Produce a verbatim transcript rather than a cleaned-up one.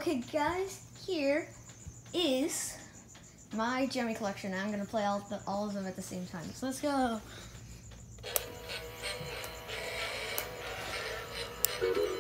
Okay, guys, here is my Jemmy collection. I'm gonna play all the, all of them at the same time. So let's go.